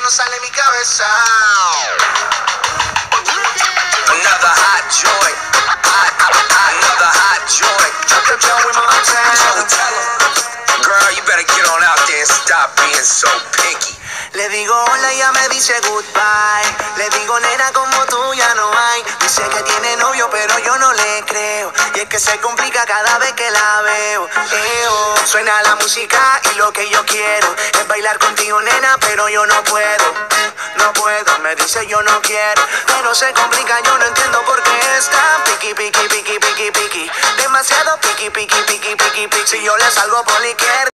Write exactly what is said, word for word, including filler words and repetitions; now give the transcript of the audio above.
no sale de mi cabeza. Another hot joint. Hot, hot, another hot joint. Drop the Joey Montana. Girl, you better get on out there and stop being so picky. Le digo hola y ella me dice goodbye. Le digo nena como tú ya no hay. Dice que tiene novio pero yo no le creo. Y es que se complica cada vez que la veo. Eo. Suena la música y lo que yo quiero es bailar contigo nena pero yo no puedo. No puedo, me dice yo no quiero. Pero se complica, yo no entiendo por qué está piqui, piqui, piqui, piqui, piqui. Demasiado piqui, piqui, piqui, piqui, piqui. Si yo le salgo por la izquierda.